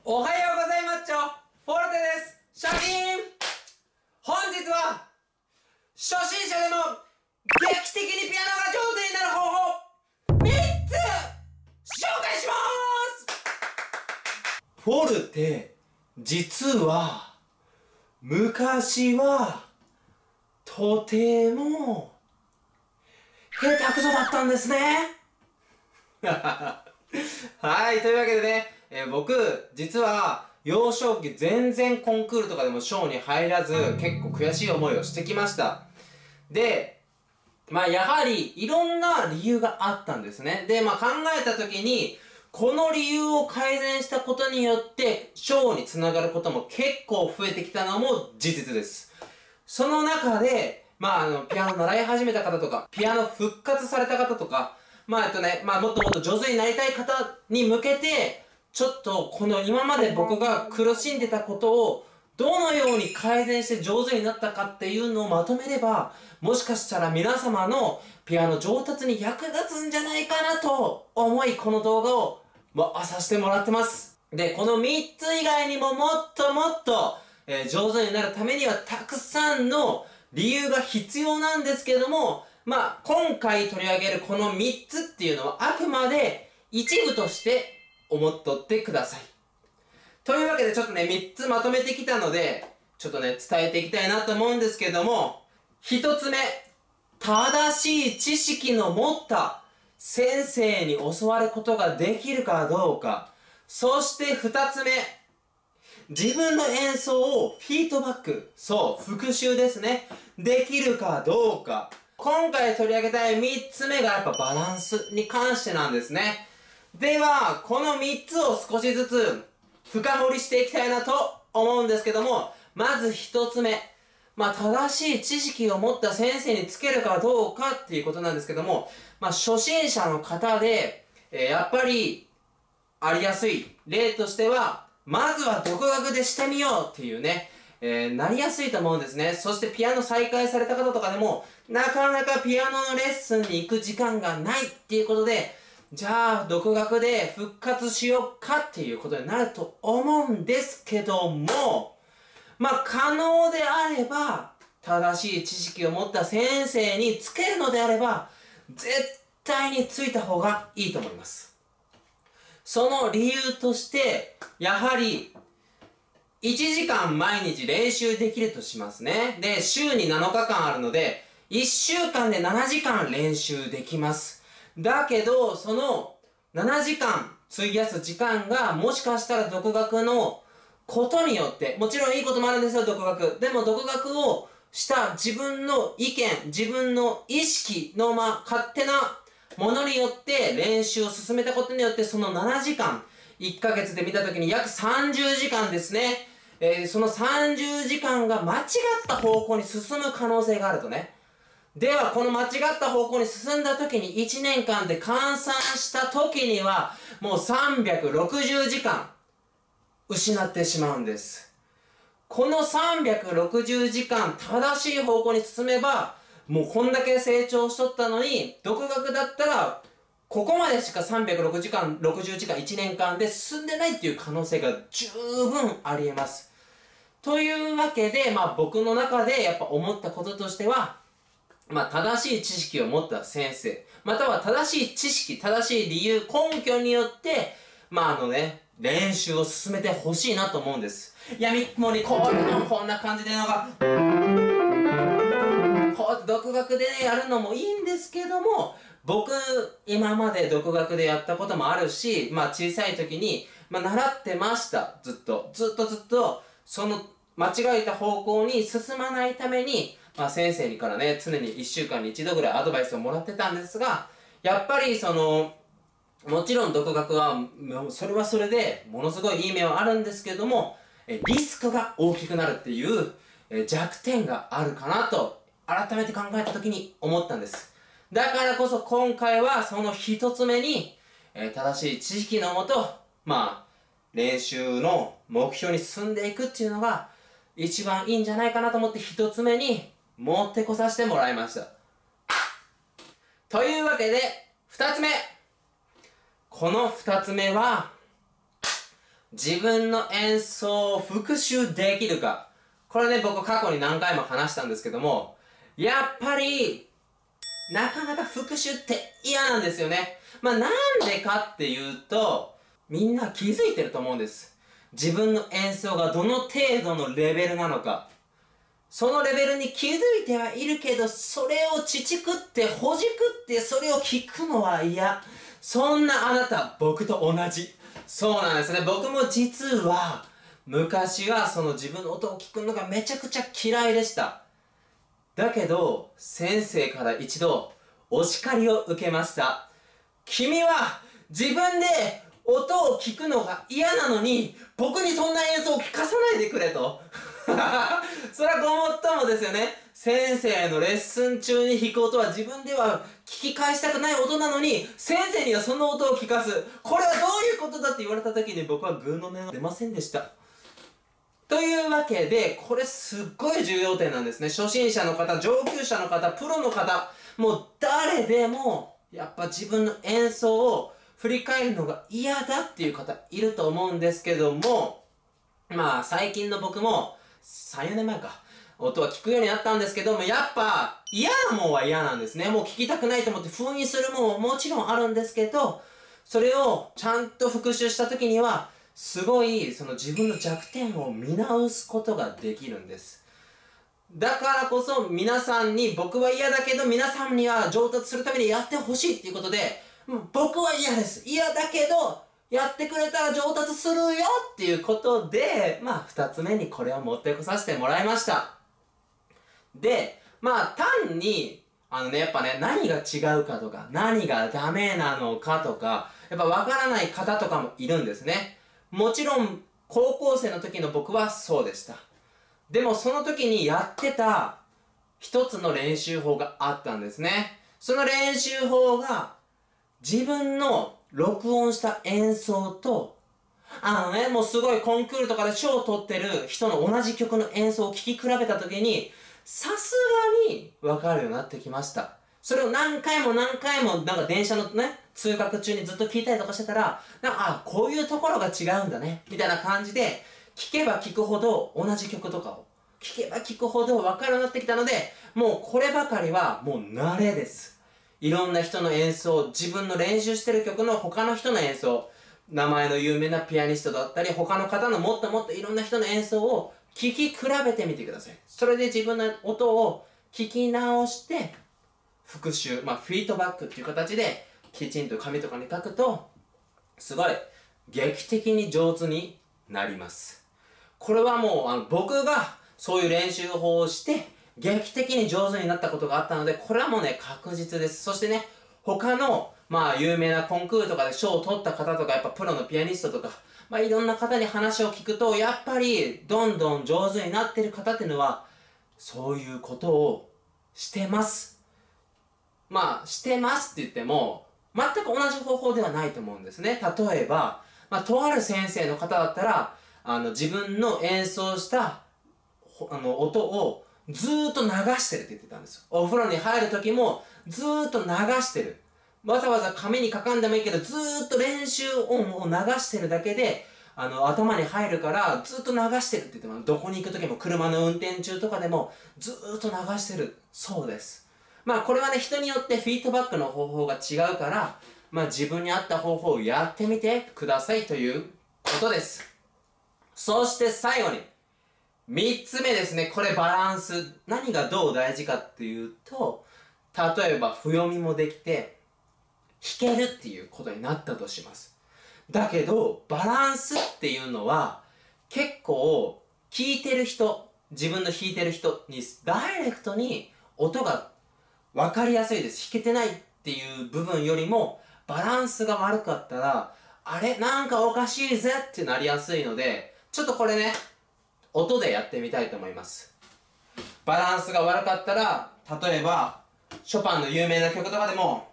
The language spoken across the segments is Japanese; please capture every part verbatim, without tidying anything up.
おはようございますちょフォルテです。シャキーン。本日は初心者でも劇的にピアノが上手になる方法みっつ紹介します。フォルテ、実は昔はとても下手くそだったんですね。はい、というわけでね、えー、僕、実は、幼少期全然コンクールとかでも賞に入らず、結構悔しい思いをしてきました。で、まあやはり、いろんな理由があったんですね。で、まあ考えたときに、この理由を改善したことによって、賞につながることも結構増えてきたのも事実です。その中で、まああの、ピアノ習い始めた方とか、ピアノ復活された方とか、まあ、えっとね、まあ、もっともっと上手になりたい方に向けて、ちょっと、この今まで僕が苦しんでたことを、どのように改善して上手になったかっていうのをまとめれば、もしかしたら皆様のピアノ上達に役立つんじゃないかなと思い、この動画を、まあ、させてもらってます。で、このみっつ以外にももっともっと、えー、上手になるためにはたくさんの理由が必要なんですけれども、まあ、今回取り上げるこのみっつっていうのはあくまで一部として思っとってください。というわけでちょっとね、みっつまとめてきたので、ちょっとね、伝えていきたいなと思うんですけども、ひとつめ、正しい知識の持った先生に教わることができるかどうか。そしてふたつめ、自分の演奏をフィードバック、そう、復習ですね。できるかどうか。今回取り上げたいみっつめがやっぱバランスに関してなんですね。では、このみっつを少しずつ深掘りしていきたいなと思うんですけども、まずひとつめ。まあ、正しい知識を持った先生につけるかどうかっていうことなんですけども、まあ、初心者の方で、えー、やっぱりありやすい例としては、まずは独学でしてみようっていうね、えー、なりやすいと思うんですね。そしてピアノ再開された方とかでも、なかなかピアノのレッスンに行く時間がないっていうことで、じゃあ、独学で復活しようかっていうことになると思うんですけども、まあ、可能であれば、正しい知識を持った先生につけるのであれば、絶対についた方がいいと思います。その理由として、やはり、いちじかん毎日練習できるとしますね。で、週になのかかんあるので、いっしゅうかんでななじかん練習できます。だけど、そのななじかん費やす時間がもしかしたら独学のことによって、もちろんいいこともあるんですよ、独学。でも独学をした自分の意見、自分の意識のま、勝手なものによって練習を進めたことによって、そのななじかん、いっかげつで見たときに約さんじゅうじかんですね。えー、そのさんじゅうじかんが間違った方向に進む可能性があるとね。では、この間違った方向に進んだ時にいちねんかんで換算した時には、もうさんびゃくろくじゅうじかん失ってしまうんです。このさんびゃくろくじゅうじかん正しい方向に進めば、もうこんだけ成長しとったのに、独学だったら、ここまでしかさんびゃくろくじゅうじかん、ろくじゅうじかん、いちねんかんで進んでないっていう可能性が十分あり得ます。というわけで、まあ僕の中でやっぱ思ったこととしては、まあ正しい知識を持った先生、または正しい知識、正しい理由、根拠によって、まああのね、練習を進めてほしいなと思うんです。やみくもにこういうの、こんな感じでのが、こうやって独学でね、やるのもいいんですけども、僕、今まで独学でやったこともあるし、まあ小さい時に、まあ習ってました。ずっと。ずっとずっと、その間違えた方向に進まないために、まあ先生にからね、常にいっしゅうかんにいちどぐらいアドバイスをもらってたんですが、やっぱりその、もちろん独学は、それはそれで、ものすごいいい面はあるんですけども、リスクが大きくなるっていう弱点があるかなと、改めて考えた時に思ったんです。だからこそ今回はその一つ目に、えー、正しい知識のもと、まあ、練習の目標に進んでいくっていうのが一番いいんじゃないかなと思って一つ目に持ってこさせてもらいました。というわけで、二つ目。この二つ目は、 自分の演奏を復習できるか。これね、僕過去に何回も話したんですけども、やっぱり、なかなか復習って嫌なんですよね。まあなんでかっていうと、みんな気づいてると思うんです。自分の演奏がどの程度のレベルなのか。そのレベルに気づいてはいるけど、それを乳くってほじくってそれを聞くのは嫌。そんなあなた、僕と同じ。そうなんですね。僕も実は、昔はその自分の音を聞くのがめちゃくちゃ嫌いでした。だけど、先生から一度、お叱りを受けました。君は、自分で音を聞くのが嫌なのに、僕にそんな演奏を聞かさないでくれと。それはごもっともですよね。先生のレッスン中に弾く音は自分では聞き返したくない音なのに、先生にはその音を聞かす。これはどういうことだって言われた時に僕はグーの音が出ませんでした。というわけで、これすっごい重要点なんですね。初心者の方、上級者の方、プロの方、もう誰でも、やっぱ自分の演奏を振り返るのが嫌だっていう方いると思うんですけども、まあ最近の僕もさん、よねんまえか、音は聞くようになったんですけども、やっぱ嫌なもんは嫌なんですね。もう聞きたくないと思って封印するもんももちろんあるんですけど、それをちゃんと復習した時には、すごいその自分の弱点を見直すことができるんです。だからこそ皆さんに、僕は嫌だけど皆さんには上達するためにやってほしいっていうことで、僕は嫌です。嫌だけど、やってくれたら上達するよっていうことで、まあ二つ目にこれを持ってこさせてもらいました。で、まあ単に、あのね、やっぱね、何が違うかとか、何がダメなのかとか、やっぱわからない方とかもいるんですね。もちろん、高校生の時の僕はそうでした。でもその時にやってた一つの練習法があったんですね。その練習法が自分の録音した演奏と、あのね、もうすごいコンクールとかで賞を取ってる人の同じ曲の演奏を聴き比べた時に、さすがに分かるようになってきました。それを何回も何回もなんか電車のね、通学中にずっと聞いたりとかしてたら、なんか、あ、こういうところが違うんだね、みたいな感じで、聞けば聞くほど同じ曲とかを、聞けば聞くほど分かるようになってきたので、もうこればかりはもう慣れです。いろんな人の演奏、自分の練習してる曲の他の人の演奏、名前の有名なピアニストだったり、他の方のもっともっといろんな人の演奏を聞き比べてみてください。それで自分の音を聞き直して、復習、まあフィードバックっていう形で、きちんと紙とかに書くと、すごい劇的に上手になります。これはもうあの僕がそういう練習法をして、劇的に上手になったことがあったので、これはもうね、確実です。そしてね、他の、まあ、有名なコンクールとかで賞を取った方とか、やっぱプロのピアニストとか、まあ、いろんな方に話を聞くと、やっぱり、どんどん上手になってる方っていうのは、そういうことをしてます。まあ、してますって言っても、全く同じ方法ではないと思うんですね。例えば、まあ、とある先生の方だったら、あの、自分の演奏した、あの、音を、ずーっと流してるって言ってたんですよ。お風呂に入る時もずーっと流してる。わざわざ紙に書かんでもいいけど、ずーっと練習音を流してるだけで、あの、頭に入るから、ずーっと流してるって言ってます。どこに行く時も、車の運転中とかでも、ずーっと流してる。そうです。まあ、これはね、人によってフィードバックの方法が違うから、まあ、自分に合った方法をやってみてくださいということです。そして最後に、三つ目ですね。これバランス。何がどう大事かっていうと、例えば、譜読みもできて、弾けるっていうことになったとします。だけど、バランスっていうのは、結構、弾いてる人、自分の弾いてる人に、ダイレクトに音が分かりやすいです。弾けてないっていう部分よりも、バランスが悪かったら、あれなんかおかしいぜってなりやすいので、ちょっとこれね、音でやってみたいと思います。バランスが悪かったら、例えば、ショパンの有名な曲とかでも、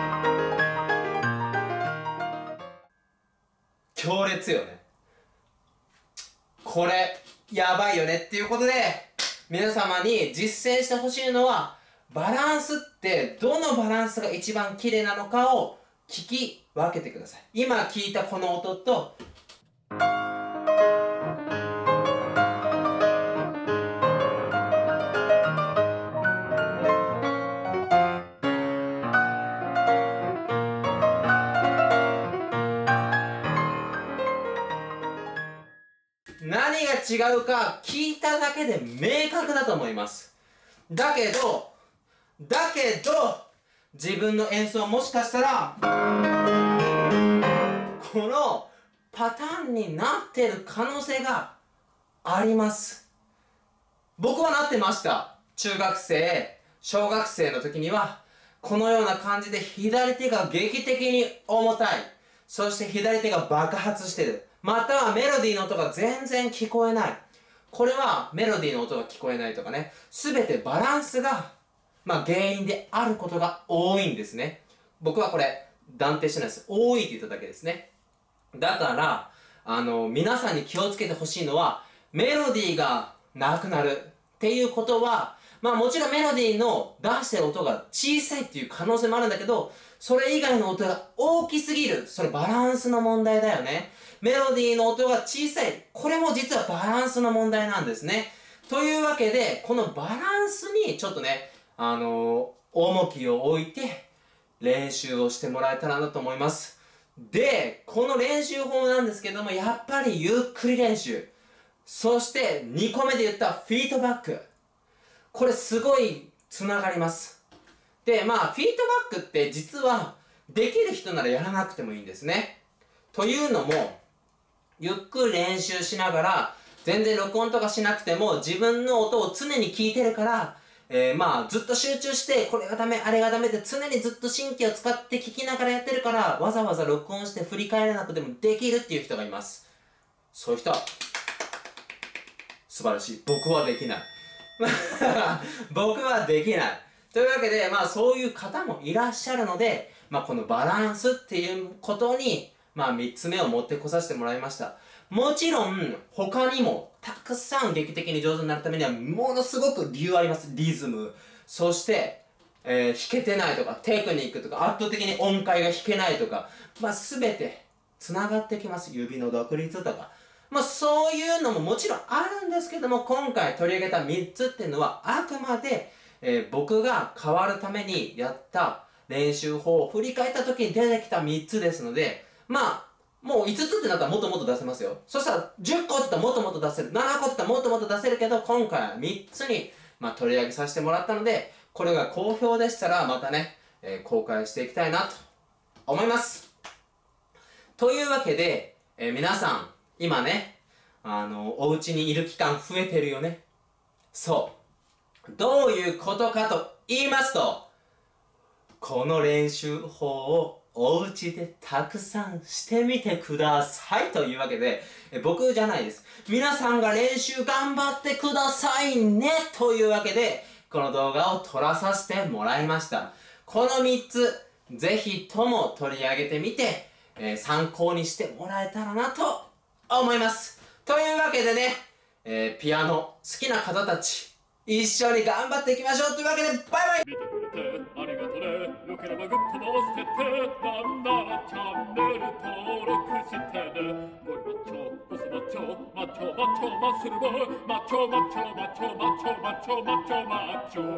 強烈よね。 これやばいよねっていうことで、皆様に実践してほしいのは、バランスってどのバランスが一番綺麗なのかを聞き分けてください。今聞いたこの音と、何が違うか聞いただけで明確だと思います。だけど、だけど、自分の演奏もしかしたら、このパターンになってる可能性があります。僕はなってました。中学生、小学生の時には、このような感じで左手が劇的に重たい。そして左手が爆発してる。またはメロディーの音が全然聞こえない。これはメロディーの音が聞こえないとかね、すべてバランスが、まあ、原因であることが多いんですね。僕はこれ断定してないです。多いって言っただけですね。だから、あの、皆さんに気をつけてほしいのは、メロディーがなくなるっていうことは、まあもちろんメロディーの出してる音が小さいっていう可能性もあるんだけど、それ以外の音が大きすぎる。それバランスの問題だよね。メロディーの音が小さい。これも実はバランスの問題なんですね。というわけで、このバランスにちょっとね、あのー、重きを置いて練習をしてもらえたらなと思います。で、この練習法なんですけども、やっぱりゆっくり練習。そしてにこめで言ったフィードバック。これすごいつながります。で、まあ、フィードバックって実はできる人ならやらなくてもいいんですね。というのも、ゆっくり練習しながら、全然録音とかしなくても自分の音を常に聞いてるから、えー、まあ、ずっと集中して、これがダメ、あれがダメって常にずっと神経を使って聞きながらやってるから、わざわざ録音して振り返らなくてもできるっていう人がいます。そういう人は、素晴らしい。僕はできない。僕はできない。というわけで、まあそういう方もいらっしゃるので、まあこのバランスっていうことに、まあみっつめを持ってこさせてもらいました。もちろん、他にもたくさん劇的に上手になるためには、ものすごく理由あります。リズム。そして、えー、弾けてないとか、テクニックとか、圧倒的に音階が弾けないとか、まあすべて繋がってきます。指の独立とか。まあそういうのももちろんあるんですけども、今回取り上げたみっつっていうのは、あくまで、えー、僕が変わるためにやった練習法を振り返った時に出てきたみっつですので、まあ、もういつつってなったらもっともっと出せますよ。そしたらじゅっこって言ったらもっともっと出せる。ななこって言ったらもっともっと出せるけど、今回はみっつに、まあ、取り上げさせてもらったので、これが好評でしたらまたね、えー、公開していきたいなと思います。というわけで、えー、皆さん、今ね、あの、お家にいる期間増えてるよね。そう。どういうことかと言いますと、この練習法をお家でたくさんしてみてくださいというわけで、え僕じゃないです。皆さんが練習頑張ってくださいねというわけで、この動画を撮らさせてもらいました。このみっつ、ぜひとも取り上げてみて、えー、参考にしてもらえたらなと思います。というわけでね、えー、ピアノ好きな方たち、一緒に頑張っていきましょうというわけで、バイバイ。 見てくれてありがとね。よければグッドも押してて、なんならチャンネル登録してね。ゴリマッチョ、ボスマッチョ、マッチョマッチョマッスルボーイ、マッチョマッチョマッチョマッチョマッチョマッチョマッチョ